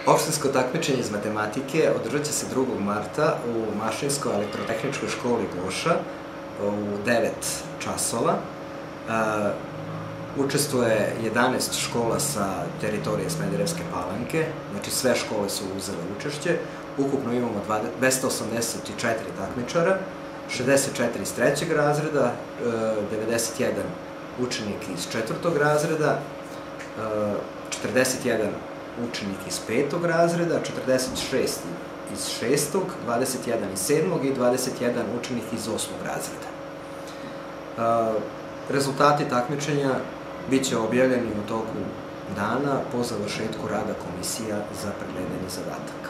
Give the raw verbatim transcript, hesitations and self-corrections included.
Opštinsko takmičenje iz matematike održat će se drugog marta u Mašinsko-elektrotehničkoj školi Goša u devet časova. Učestvuje jedanaest škola sa teritorije Smederevske Palanke, znači sve škole su uzele učešće. Ukupno imamo dvesta osamdeset četiri takmičara, šezdeset četiri iz trećeg razreda, devedeset jedan učenik iz četvrtog razreda, četrdeset jedan učenik iz petog razreda, četrdeset šest iz šestog, dvadeset jedan iz sedmog i dvadeset jedan učenik iz osmog razreda. Rezultati takmičenja biće objavljeni u toku dana po završetku rada komisija za pregledanje zadataka.